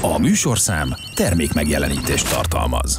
A műsorszám termék megjelenítést tartalmaz.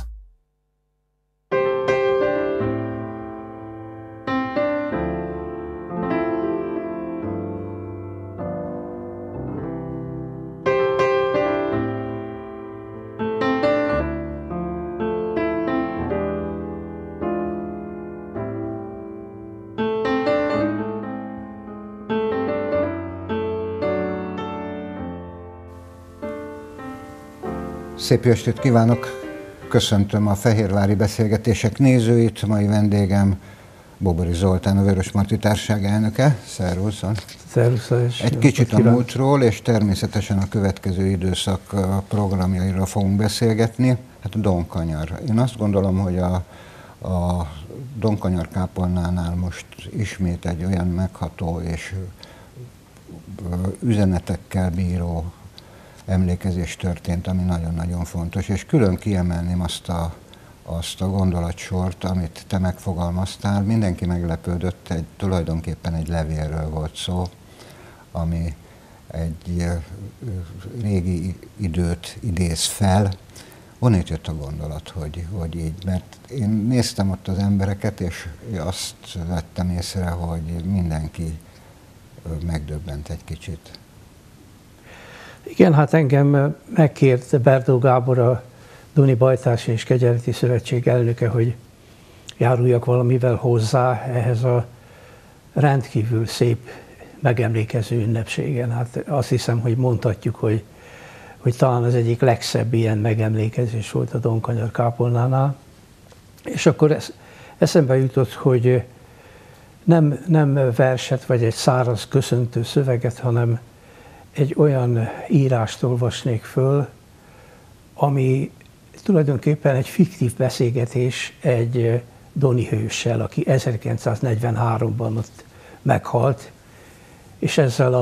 Szép jó estét kívánok! Köszöntöm a Fehérvári Beszélgetések nézőit. Mai vendégem Bobori Zoltán, a Vörösmarty Társaság elnöke. Szervuszon! Szervuszon! Egy kicsit a múltról, és természetesen a következő időszak programjairól fogunk beszélgetni. Hát a Donkanyar. Én azt gondolom, hogy a Donkanyar kápolnánál most ismét egy olyan megható és üzenetekkel bíró emlékezés történt, ami nagyon-nagyon fontos, és külön kiemelném azt a gondolatsort, amit te megfogalmaztál. Mindenki meglepődött, tulajdonképpen egy levélről volt szó, ami egy régi időt idéz fel. Honnét jött a gondolat, hogy így, mert én néztem ott az embereket, és azt vettem észre, hogy mindenki megdöbbent egy kicsit. Igen, hát engem megkért Berdó Gábor, a Doni Bajtársi és Kegyeleti Szövetség elnöke, hogy járuljak valamivel hozzá ehhez a rendkívül szép megemlékező ünnepségen. Hát azt hiszem, hogy mondhatjuk, hogy talán az egyik legszebb ilyen megemlékezés volt a Donkanyar kápolnánál. És akkor eszembe jutott, hogy nem verset vagy egy száraz köszöntő szöveget, hanem egy olyan írást olvasnék föl, ami tulajdonképpen egy fiktív beszélgetés egy doni hőssel, aki 1943-ban ott meghalt, és ezzel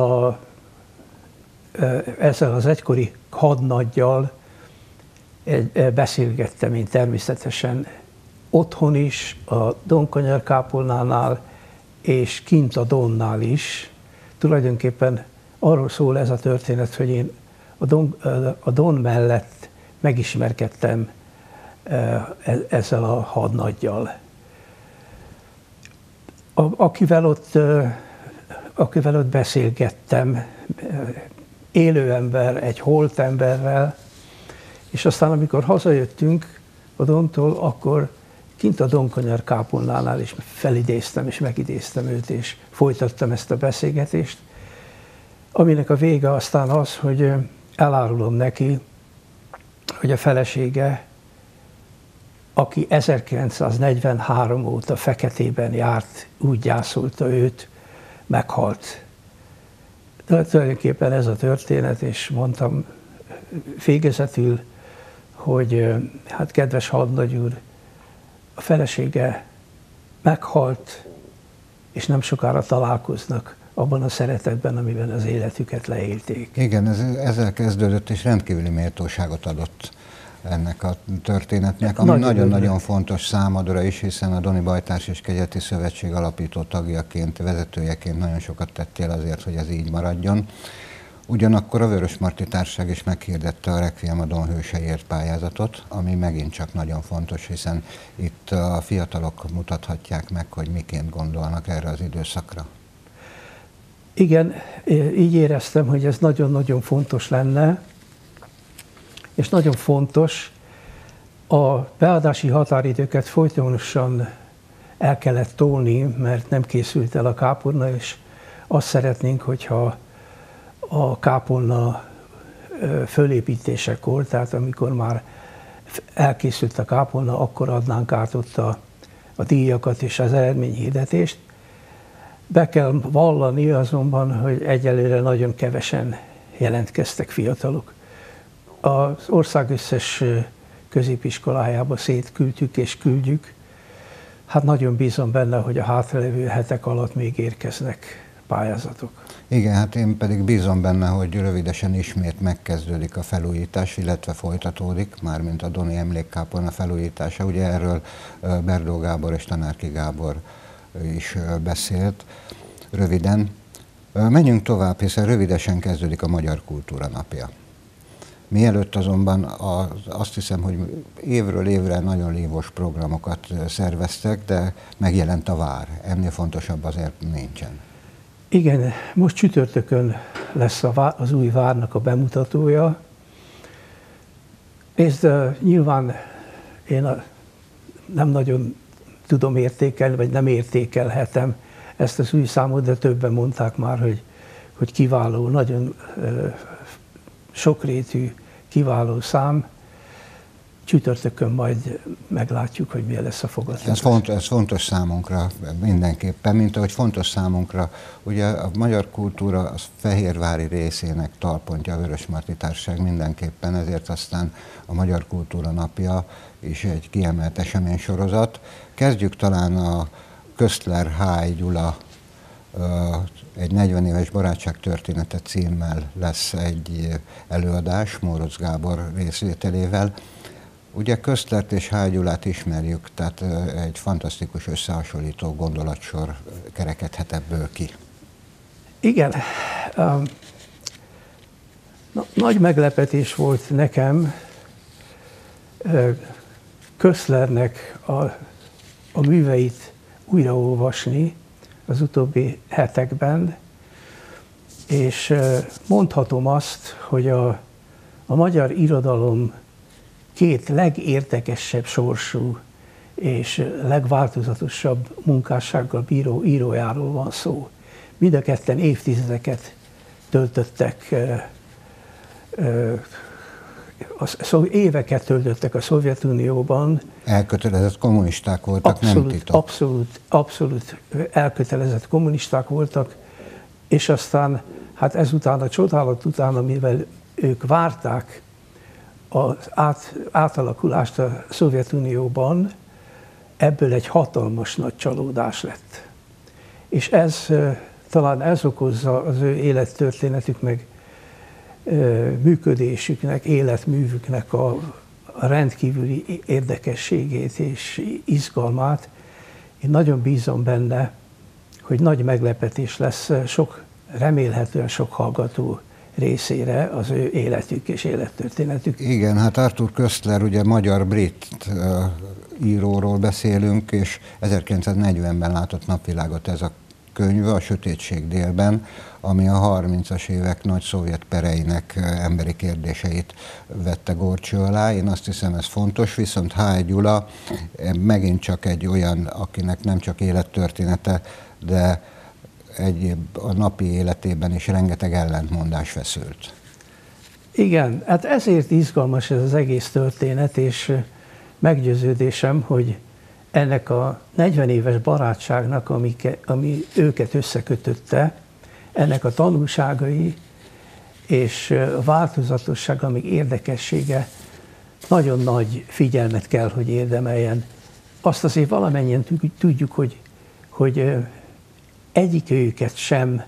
az egykori hadnaggyal beszélgettem én természetesen otthon is, a Donkanyar kápolnánál, és kint a Donnál is. Tulajdonképpen arról szól ez a történet, hogy én a Don mellett megismerkedtem ezzel a hadnaggyal. Akivel ott beszélgettem, élő ember, egy holt emberrel, és aztán amikor hazajöttünk a Dontól, akkor kint a Donkanyar kápolnánál is felidéztem és megidéztem őt, és folytattam ezt a beszélgetést, aminek a vége aztán az, hogy elárulom neki, hogy a felesége, aki 1943 óta feketében járt, úgy gyászolta őt, meghalt. De tulajdonképpen ez a történet, és mondtam végezetül, hogy hát kedves hadnagy úr, a felesége meghalt, és nem sokára találkoznak abban a szeretetben, amiben az életüket leélték. Igen, ezzel kezdődött, és rendkívüli méltóságot adott ennek a történetnek, ami nagyon-nagyon fontos számodra is, hiszen a Doni Bajtársi és Kegyeleti Szövetség alapító tagjaként, vezetőjeként nagyon sokat tettél azért, hogy ez így maradjon. Ugyanakkor a Vörösmarty Társaság is meghirdette a Requiem a Don hőseiért pályázatot, ami megint csak nagyon fontos, hiszen itt a fiatalok mutathatják meg, hogy miként gondolnak erre az időszakra. Igen, így éreztem, hogy ez nagyon-nagyon fontos lenne, és nagyon fontos, a beadási határidőket folytonosan el kellett tolni, mert nem készült el a kápolna, és azt szeretnénk, hogyha a kápolna fölépítésekor, tehát amikor már elkészült a kápolna, akkor adnánk át ott a díjakat és az eredményhirdetést. Be kell vallani azonban, hogy egyelőre nagyon kevesen jelentkeztek fiatalok. Az ország összes középiskolájába szétküldtük és küldjük. Hát nagyon bízom benne, hogy a hátralévő hetek alatt még érkeznek pályázatok. Igen, hát én pedig bízom benne, hogy rövidesen ismét megkezdődik a felújítás, illetve folytatódik, mármint a Doni emlékkápolna felújítása. Ugye erről Berdó Gábor és Tanárki Gábor is beszélt röviden. Menjünk tovább, hiszen rövidesen kezdődik a Magyar Kultúra Napja. Mielőtt azonban azt hiszem, hogy évről évre nagyon lívós programokat szerveztek, de megjelent a vár. Ennél fontosabb azért nincsen. Igen, most csütörtökön lesz az új várnak a bemutatója. Ezt nyilván én nem nagyon tudom értékelni, vagy nem értékelhetem ezt az új számot, de többen mondták már, hogy kiváló, nagyon sokrétű, kiváló szám. Csütörtökön majd meglátjuk, hogy milyen lesz a fogadtatás. Ez fontos számunkra mindenképpen, mint ahogy fontos számunkra. Ugye a magyar kultúra az fehérvári részének talpontja a Vörösmarty Társaság mindenképpen, ezért aztán a Magyar Kultúra Napja is egy kiemelt eseménysorozat. Kezdjük talán a Köszler Háj Gyula egy 40 éves barátságtörténete címmel lesz egy előadás Mórocz Gábor részvételével. Ugye Köszlert és Háj Gyulát ismerjük, tehát egy fantasztikus összehasonlító gondolatsor kerekedhet ebből ki. Igen. Nagy meglepetés volt nekem Köszlernek a műveit újraolvasni az utóbbi hetekben, és mondhatom azt, hogy a magyar irodalom két legérdekesebb sorsú és legváltozatosabb munkássággal bíró írójáról van szó. Mind a ketten évtizedeket töltöttek, éveket töltöttek a Szovjetunióban. Elkötelezett kommunisták voltak, abszolút, nem titok. Abszolút elkötelezett kommunisták voltak, és aztán hát ezután a csodálat után, amivel ők várták az átalakulást a Szovjetunióban, ebből egy hatalmas nagy csalódás lett. És talán ez okozza az ő élettörténetük, meg működésüknek, életművüknek a rendkívüli érdekességét és izgalmát. Én nagyon bízom benne, hogy nagy meglepetés lesz remélhetően sok hallgató részére az ő életük és élettörténetük. Igen, hát Arthur Koestler, ugye magyar-brit íróról beszélünk, és 1940-ben látott napvilágot ez a könyve, A Sötétség délben, ami a 30-as évek nagy szovjet pereinek emberi kérdéseit vette górcső alá. Én azt hiszem, ez fontos, viszont Háj Gyula megint csak egy olyan, akinek nem csak élettörténete, de a napi életében is rengeteg ellentmondás feszült. Igen, hát ezért izgalmas ez az egész történet, és meggyőződésem, hogy ennek a 40 éves barátságnak, ami őket összekötötte, ennek a tanulságai és a változatossága, még érdekessége nagyon nagy figyelmet kell, hogy érdemeljen. Azt azért valamennyien tudjuk, hogy egyik őket sem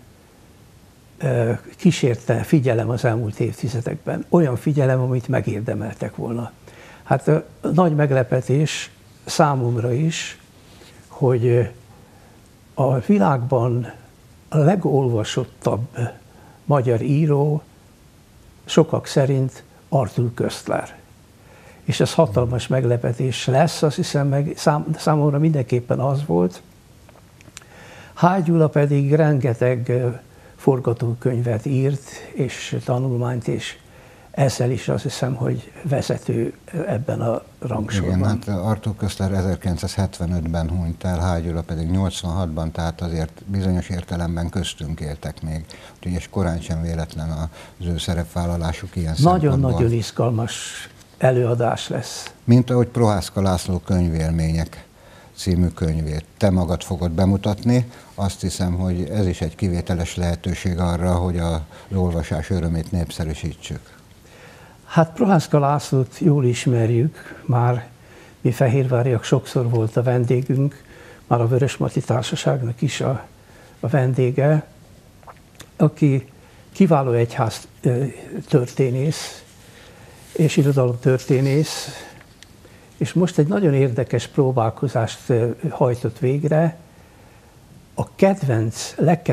kísérte figyelem az elmúlt évtizedekben. Olyan figyelem, amit megérdemeltek volna. Hát nagy meglepetés számomra is, hogy a világban a legolvasottabb magyar író sokak szerint Arthur Koestler. És ez hatalmas meglepetés lesz, azt hiszem, számomra mindenképpen az volt. Háj Gyula pedig rengeteg forgatókönyvet írt, és tanulmányt, és ezzel is azt hiszem, hogy vezető ebben a rangsorban. Igen, hát Arthur Koestler 1975-ben hunyt el, Háj Gyula pedig 86-ban, tehát azért bizonyos értelemben köztünk éltek még. Úgyhogy és korán sem véletlen az ő szerepvállalásuk ilyen szempontból. Nagyon-nagyon izgalmas előadás lesz. Mint ahogy Prohászka László Könyvélmények című könyvét te magad fogod bemutatni. Azt hiszem, hogy ez is egy kivételes lehetőség arra, hogy az olvasás örömét népszerűsítsük. Hát Prohászka Lászlót jól ismerjük, már mi fehérváriak sokszor volt a vendégünk, már a Vörösmarty Társaságnak is a vendége, aki kiváló egyház történész és irodalomtörténész, és most egy nagyon érdekes próbálkozást hajtott végre, a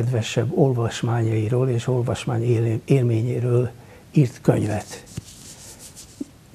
legkedvesebb olvasmányairól és olvasmány élményéről írt könyvet.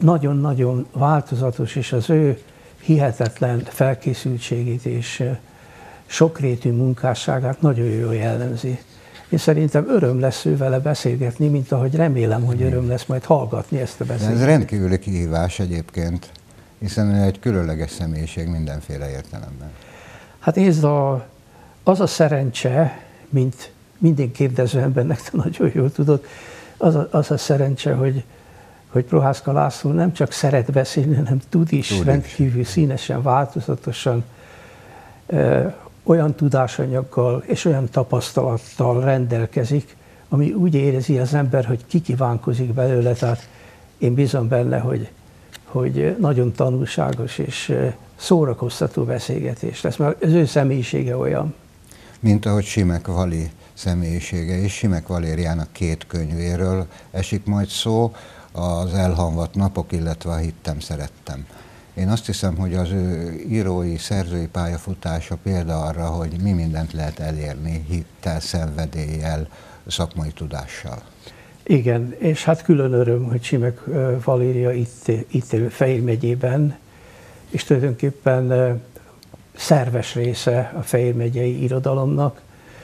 nagyon-nagyon változatos, és az ő hihetetlen felkészültségét és sokrétű munkásságát nagyon jól jellemzi. Én szerintem öröm lesz ő vele beszélgetni, mint ahogy remélem, hogy öröm lesz majd hallgatni ezt a beszélgetést. Ez rendkívüli kihívás egyébként, hiszen ő egy különleges személyiség mindenféle értelemben. Hát nézd, az a szerencse, mint minden kérdező embernek, te nagyon jól tudod, az a szerencse, hogy Prohászka László nem csak szeret beszélni, hanem tud is rendkívül színesen, változatosan, olyan tudásanyaggal és olyan tapasztalattal rendelkezik, ami úgy érezi az ember, hogy kikívánkozik belőle, tehát én bízom benne, hogy nagyon tanulságos és szórakoztató beszélgetés lesz, mert az ő személyisége olyan. Mint ahogy Simek Vali személyisége és Simek Valériának 2 könyvéről esik majd szó, az Elhamvadt napok, illetve a Hittem, szerettem. Én azt hiszem, hogy az ő írói, szerzői pályafutása példa arra, hogy mi mindent lehet elérni hittel, szenvedéllyel, szakmai tudással. Igen, és hát külön öröm, hogy Simek Valéria itt él Fejér megyében, és tulajdonképpen szerves része a Fejér megyei irodalomnak.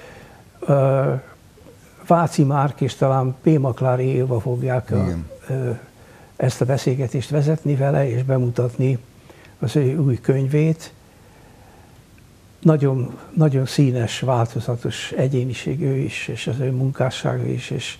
Váci Márk és talán P. Maklári Éva fogják ezt a beszélgetést vezetni vele, és bemutatni az ő új könyvét. Nagyon, nagyon színes, változatos egyéniség ő is, és az ő munkássága is, és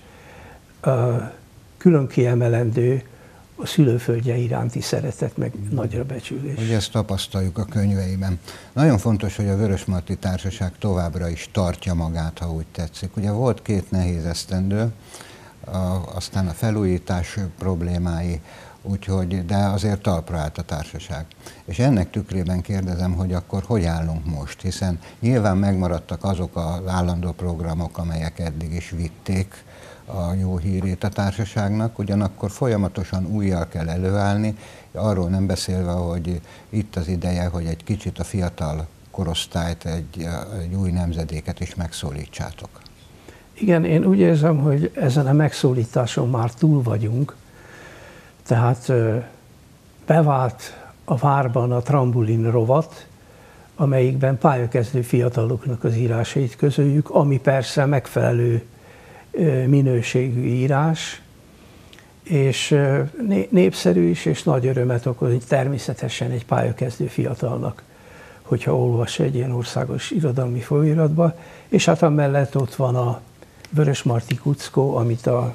külön kiemelendő a szülőföldje iránti szeretet, meg nagyra becsülés. Hogy ezt tapasztaljuk a könyveiben. Nagyon fontos, hogy a Vörösmarty Társaság továbbra is tartja magát, ha úgy tetszik. Ugye volt 2 nehéz esztendő, aztán a felújítás problémái, úgyhogy, de azért talpra állt a társaság. És ennek tükrében kérdezem, hogy akkor hogy állunk most, hiszen nyilván megmaradtak azok az állandó programok, amelyek eddig is vitték a jó hírét a társaságnak, ugyanakkor folyamatosan újjal kell előállni, arról nem beszélve, hogy itt az ideje, hogy egy kicsit a fiatal korosztályt, egy új nemzedéket is megszólítsátok. Igen, én úgy érzem, hogy ezen a megszólításon már túl vagyunk, tehát bevált a várban a Trambulin rovat, amelyikben pályakezdő fiataloknak az írásait közöljük, ami persze megfelelő minőségű írás, és népszerű is, és nagy örömet okoz természetesen egy pályakezdő fiatalnak, hogyha olvas egy ilyen országos irodalmi folyóiratba, és hát amellett ott van a Vörösmarty Kuckó, amit a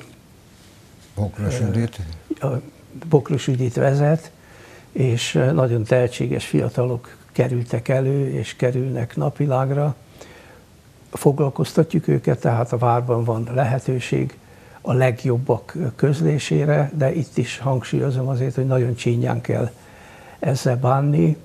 Bokros Judit vezet, és nagyon tehetséges fiatalok kerültek elő, és kerülnek napvilágra. Foglalkoztatjuk őket, tehát a várban van lehetőség a legjobbak közlésére, de itt is hangsúlyozom azért, hogy nagyon csínyán kell ezzel bánni.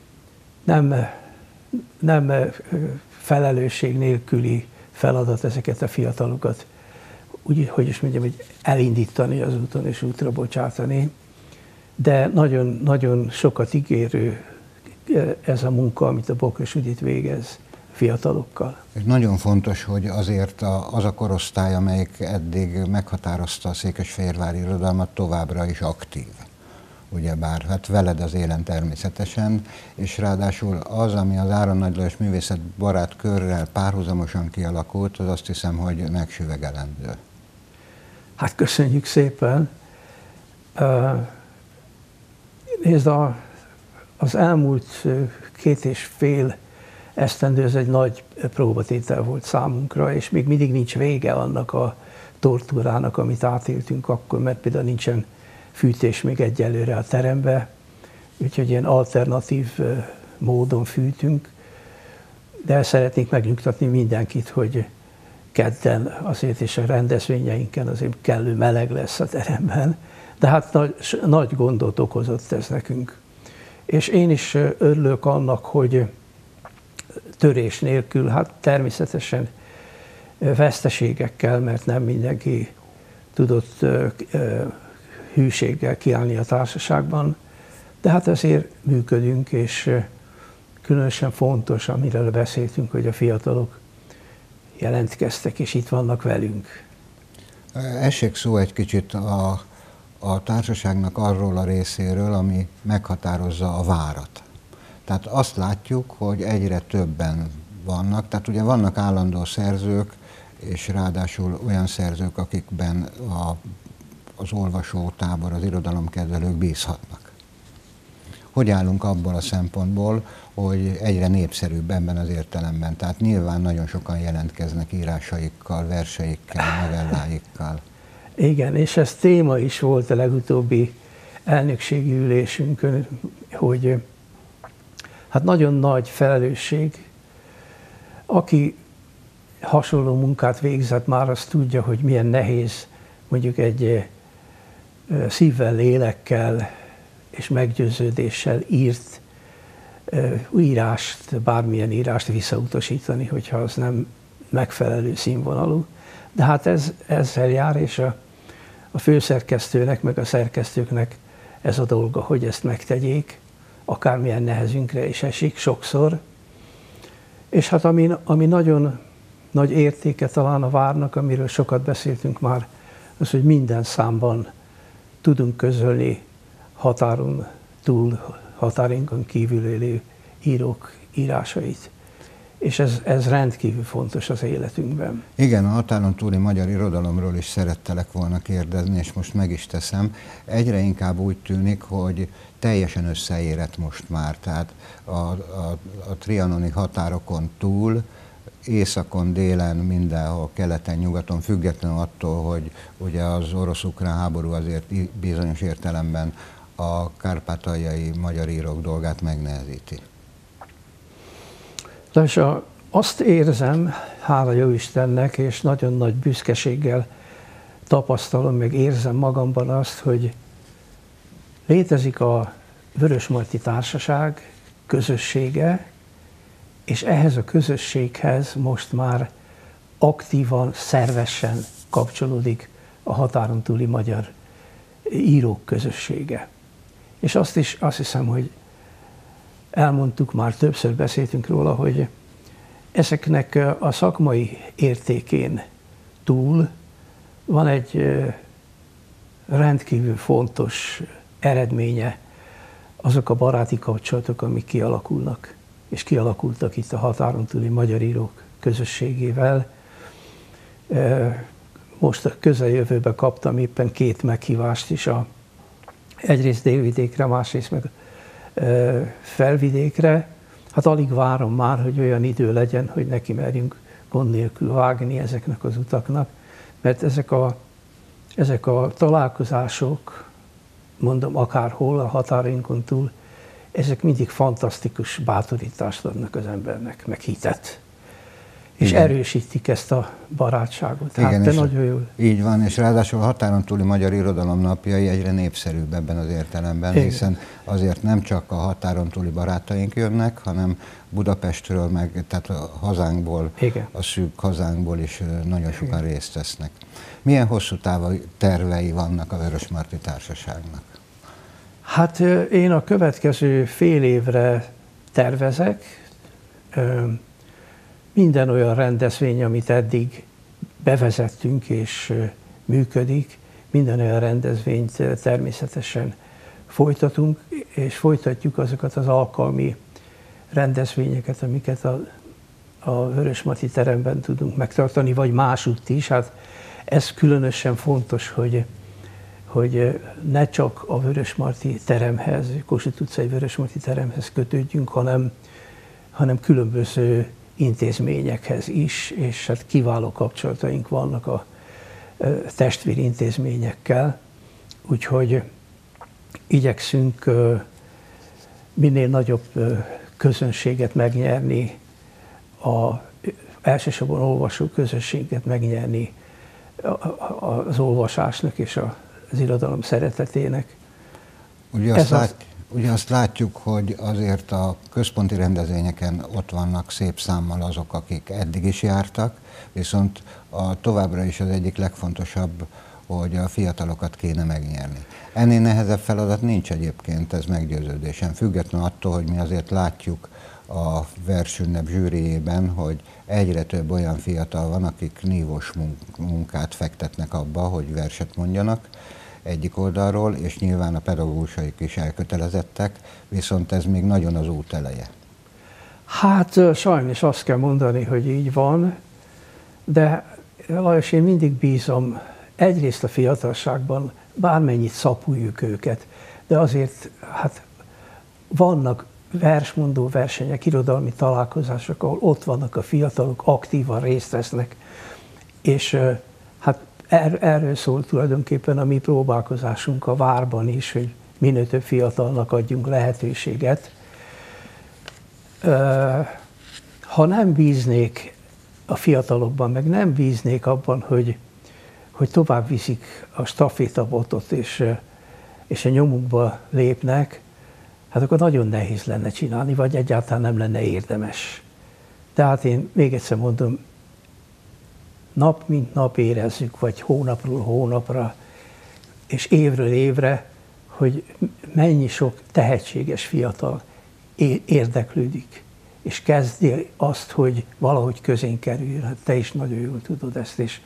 Nem felelősség nélküli feladat ezeket a fiatalokat, úgy, hogy is mondjam, hogy elindítani az úton és útra bocsátani, de nagyon, nagyon sokat ígérő ez a munka, amit a Bokros Judit végez fiatalokkal. És nagyon fontos, hogy azért az a korosztály, amelyik eddig meghatározta a székesfehérvári irodalmat, továbbra is aktív. Ugyebár, hát veled az élen természetesen, és ráadásul az, ami az Áron Nagy Lajos művészetbarát körrel párhuzamosan kialakult, az azt hiszem, hogy megsüvegelendő. Hát köszönjük szépen. Nézd, az elmúlt 2,5 esztendő ez egy nagy próbatétel volt számunkra, és még mindig nincs vége annak a tortúrának, amit átéltünk akkor, mert például nincsen fűtés még egyelőre a terembe, úgyhogy ilyen alternatív módon fűtünk, de szeretnénk megnyugtatni mindenkit, hogy kedden azért és a rendezvényeinken azért kellő meleg lesz a teremben, de hát nagy gondot okozott ez nekünk. És én is örülök annak, hogy törés nélkül, hát természetesen veszteségekkel, mert nem mindenki tudott hűséggel kiállni a társaságban, de hát ezért működünk, és különösen fontos, amiről beszéltünk, hogy a fiatalok jelentkeztek, és itt vannak velünk. Essék szó egy kicsit a társaságnak arról a részéről, ami meghatározza a várat. Tehát azt látjuk, hogy egyre többen vannak, tehát ugye vannak állandó szerzők, és ráadásul olyan szerzők, akikben az olvasótábor, az irodalomkedvelők bízhatnak. Hogy állunk abból a szempontból, hogy egyre népszerűbb ebben az értelemben? Tehát nyilván nagyon sokan jelentkeznek írásaikkal, verseikkel, novelláikkal. Igen, és ez téma is volt a legutóbbi elnökségi ülésünkön, hogy hát nagyon nagy felelősség. Aki hasonló munkát végzett, már azt tudja, hogy milyen nehéz mondjuk egy szívvel, lélekkel és meggyőződéssel írt írást, bármilyen írást visszautasítani, hogyha az nem megfelelő színvonalú. De hát ez ezzel jár, és a főszerkesztőnek, meg a szerkesztőknek ez a dolga, hogy ezt megtegyék, akármilyen nehezünkre is esik sokszor. És hát ami nagyon nagy értéke talán a várnak, amiről sokat beszéltünk már, az, hogy minden számban tudunk közölni határon túl, határinkon kívül élő írók írásait. És ez rendkívül fontos az életünkben. Igen, a határon túli magyar irodalomról is szerettelek volna kérdezni, és most meg is teszem. Egyre inkább úgy tűnik, hogy teljesen összeérett most már. Tehát a trianoni határokon túl, északon, délen, mindenhol, keleten, nyugaton, függetlenül attól, hogy ugye az orosz-ukrán háború azért bizonyos értelemben a kárpátaljai magyar írók dolgát megnehezíti. És azt érzem, hála jó Istennek, és nagyon nagy büszkeséggel tapasztalom, meg érzem magamban azt, hogy létezik a Vörösmarty Társaság közössége, és ehhez a közösséghez most már aktívan, szervesen kapcsolódik a határon túli magyar írók közössége. És azt hiszem, hogy elmondtuk, már többször beszéltünk róla, hogy ezeknek a szakmai értékén túl van egy rendkívül fontos eredménye, azok a baráti kapcsolatok, amik kialakulnak, és kialakultak itt a határon túli magyar írók közösségével. Most a közeljövőben kaptam éppen 2 meghívást is, egyrészt Délvidékre, másrészt meg Felvidékre. Hát alig várom már, hogy olyan idő legyen, hogy neki merjünk gond nélkül vágni ezeknek az utaknak, mert ezek a találkozások, mondom, akárhol a határainkon túl, ezek mindig fantasztikus bátorítást adnak az embernek, meg hitet. És igen, erősítik ezt a barátságot. Hát igen, de nagyon jól. Így van, és ráadásul a határon túli magyar irodalom napjai egyre népszerűbb ebben az értelemben, igen, hiszen azért nem csak a határon túli barátaink jönnek, hanem Budapestről, meg tehát a hazánkból, igen, a szűk hazánkból is nagyon sokan, igen, részt vesznek. Milyen hosszú távú tervei vannak a Vörösmarty Társaságnak? Hát én a következő fél évre tervezek. Minden olyan rendezvény, amit eddig bevezettünk és működik, minden olyan rendezvényt természetesen folytatunk, és folytatjuk azokat az alkalmi rendezvényeket, amiket a Vörösmarty teremben tudunk megtartani, vagy másutt is. Hát ez különösen fontos, hogy ne csak a Vörösmarty teremhez, Kossuth utcai Vörösmarty teremhez kötődjünk, hanem különböző intézményekhez is, és hát kiváló kapcsolataink vannak a testvéri intézményekkel, úgyhogy igyekszünk minél nagyobb közönséget megnyerni, elsősorban olvasó közönséget megnyerni az olvasásnak és az irodalom szeretetének. Ugye azt látjuk, hogy azért a központi rendezvényeken ott vannak szép számmal azok, akik eddig is jártak, viszont továbbra is az egyik legfontosabb, hogy a fiatalokat kéne megnyerni. Ennél nehezebb feladat nincs egyébként, ez meggyőződésem. Függetlenül attól, hogy mi azért látjuk a versünnep zsűriében, hogy egyre több olyan fiatal van, akik nívós munkát fektetnek abba, hogy verset mondjanak, egyik oldalról, és nyilván a pedagógusaik is elkötelezettek, viszont ez még nagyon az út eleje. Hát sajnos azt kell mondani, hogy így van, de Lajos, én mindig bízom egyrészt a fiatalságban, bármennyit szapuljuk őket, de azért hát vannak versmondó versenyek, irodalmi találkozások, ahol ott vannak a fiatalok, aktívan részt vesznek, és hát erről szól tulajdonképpen a mi próbálkozásunk a Várban is, hogy minél több fiatalnak adjunk lehetőséget. Ha nem bíznék a fiatalokban, meg nem bíznék abban, hogy tovább viszik a stafétabotot, és a nyomukba lépnek, hát akkor nagyon nehéz lenne csinálni, vagy egyáltalán nem lenne érdemes. Tehát én még egyszer mondom, nap mint nap érezzük, vagy hónapról hónapra, és évről évre, hogy mennyi sok tehetséges fiatal érdeklődik, és kezdi azt, hogy valahogy közénk kerüljön. Hát te is nagyon jól tudod ezt, és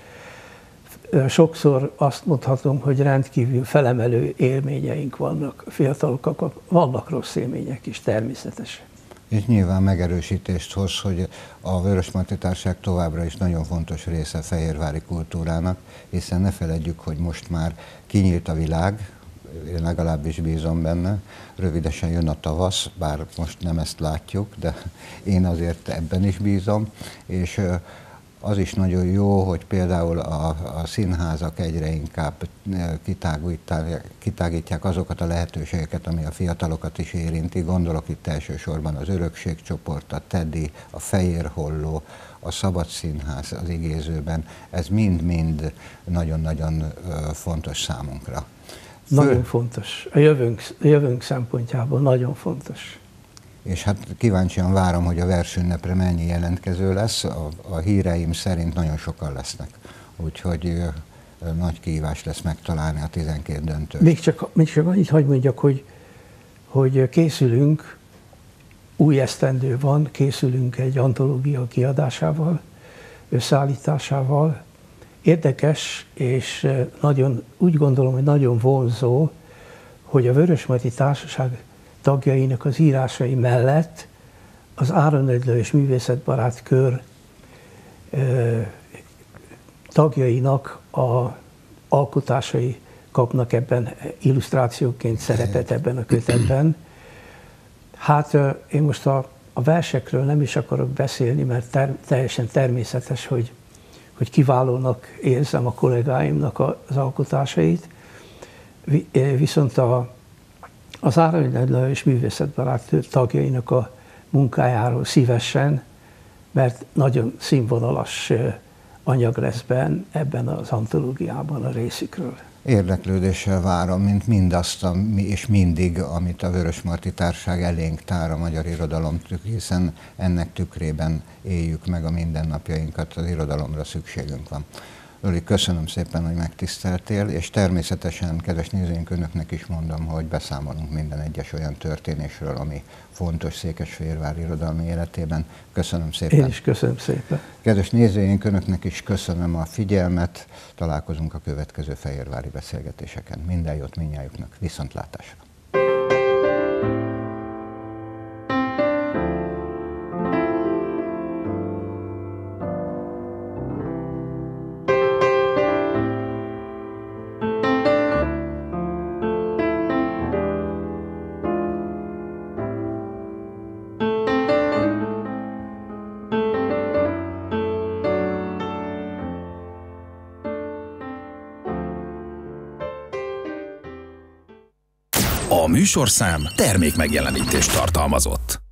sokszor azt mondhatom, hogy rendkívül felemelő élményeink vannak, fiatalokkal vannak rossz élmények is természetesen. És nyilván megerősítést hoz, hogy a Vörösmarty Társaság továbbra is nagyon fontos része a fehérvári kultúrának, hiszen ne feledjük, hogy most már kinyílt a világ, én legalábbis bízom benne, rövidesen jön a tavasz, bár most nem ezt látjuk, de én azért ebben is bízom, és az is nagyon jó, hogy például a színházak egyre inkább kitágítják azokat a lehetőségeket, ami a fiatalokat is érinti. Gondolok itt elsősorban az Örökségcsoport, a Teddy, a Fehér Holló, a Szabad Színház az Igézőben. Ez mind-mind nagyon-nagyon fontos számunkra. Nagyon fontos. A jövőnk szempontjából nagyon fontos. És hát kíváncsian várom, hogy a versünnepre mennyi jelentkező lesz. A híreim szerint nagyon sokan lesznek. Úgyhogy nagy kihívás lesz megtalálni a 12 döntőt. Még csak annyit hadd mondjak, hogy készülünk, új esztendő van, készülünk egy antológia kiadásával, összeállításával. Érdekes, és úgy gondolom, hogy nagyon vonzó, hogy a Vörösmarty Társaság tagjainak az írásai mellett az Áron Edlő és Művészetbarát Kör tagjainak a alkotásai kapnak ebben illusztrációként szerepet ebben a kötetben. Hát én most a versekről nem is akarok beszélni, mert teljesen természetes, hogy kiválónak érzem a kollégáimnak az alkotásait, viszont az Áron Edlő és Művészetbarát tagjainak a munkájáról szívesen, mert nagyon színvonalas anyag lesz ebben az antológiában a részükről. Érdeklődéssel várom, mint mindazt, és mindig, amit a Vörösmarty Társaság elénk tár a magyar irodalom, hiszen ennek tükrében éljük meg a mindennapjainkat, az irodalomra szükségünk van. Öli, köszönöm szépen, hogy megtiszteltél, és természetesen, kedves nézőink, önöknek is mondom, hogy beszámolunk minden egyes olyan történésről, ami fontos Székesfehérvár irodalmi életében. Köszönöm szépen. Én is köszönöm szépen. Kedves nézőink, önöknek is köszönöm a figyelmet. Találkozunk a következő fehérvári beszélgetéseken. Minden jót mindnyájuknak, viszontlátásra! A műsorszám termékmegjelenítést tartalmazott.